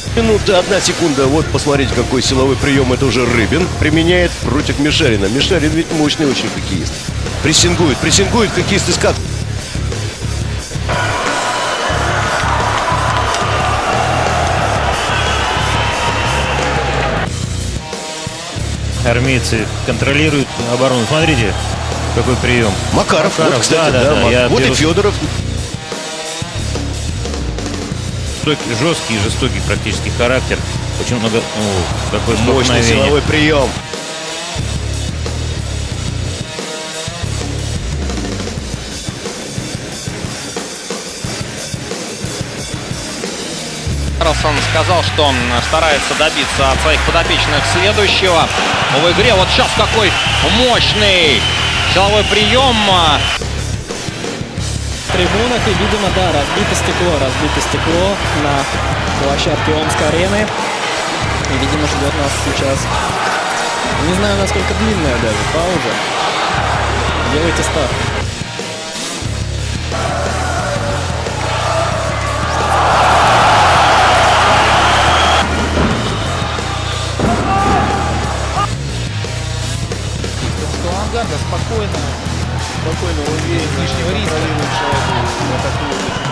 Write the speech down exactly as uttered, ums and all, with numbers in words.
Минута, одна секунда. Вот посмотрите, какой силовой прием это уже Рыбин применяет против Мишарина. Мишарин ведь мощный очень хоккеист. Прессингует, прессингует хоккеист из как. Армейцы контролируют оборону. Смотрите, какой прием. Макаров, Макаров, вот, кстати, да, да, да, да. я Вот беру... и Федоров. Жесткий, жестокий практически характер. Очень много... О, какой мощный силовой прием. Карлсон сказал, что он старается добиться от своих подопечных следующего в игре. Вот сейчас какой мощный силовой прием. В трибунах и, видимо, да, разбито стекло, разбито стекло на площадке Омской арены. И, видимо, ждет нас сейчас, не знаю, насколько длинная даже пауза. Делайте ставку. Авангарда спокойно, спокойно, он верит лишнего риска.